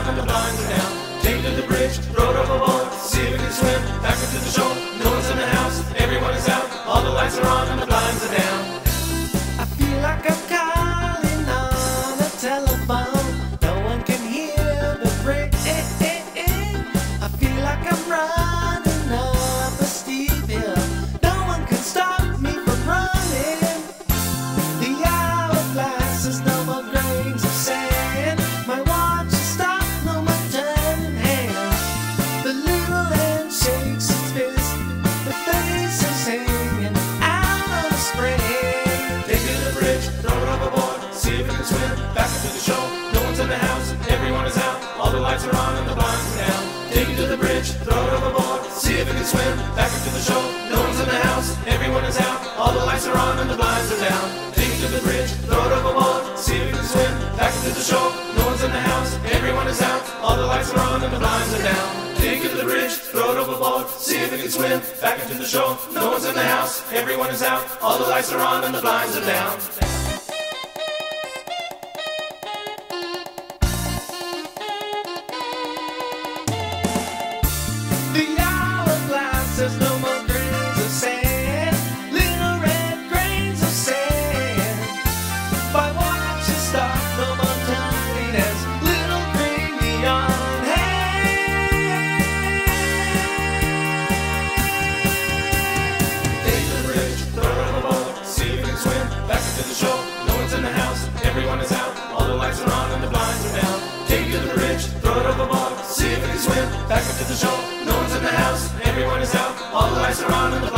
on and the blinds are down. Take it to the bridge, throw it overboard, see if it can swim. Back into the shore, no one's in the house, everyone is out. All the lights are on and the blinds are down. I feel like I'm calling on a telephone. No one can hear the ring. I feel like I'm running up a steep hill. No one can stop me from running. The hourglass is no more grains of sand. My watch is stopped, no more turning hands. The little hand shakes its fist. The face is hanging out on a spring. Take it to the bridge, throw it overboard, see if it can swim. Back into the shore, no one's in the house, everyone is out. All the lights are on and the blinds are down. Take it to the bridge, throw it overboard, see if it can swim. Back into the shore, no one's in the house, everyone is out. All the lights are on and the blinds are down. Take it to the bridge, throw it overboard, see if it can swim. Back into the shore, no one's in the house, everyone is out. All the lights are on and the blinds are down. Take it to the bridge, throw it overboard, see if it can swim. Back into the shore, no one's in the house, everyone is out. All the lights are on and the blinds are down. The hourglass has no more grains of sand. Little red grains of sand. My watch is stopped, no more turning as little green neon hands. Take the bridge, throw it overboard, see if it can swim. Back into the shore, no one's in the house, everyone is out. All the lights are on and the blinds are down. Take it to the bridge, throw it overboard, see if it can swim. Back into the shore, no one's in the house, everyone is out. All the lights are on and the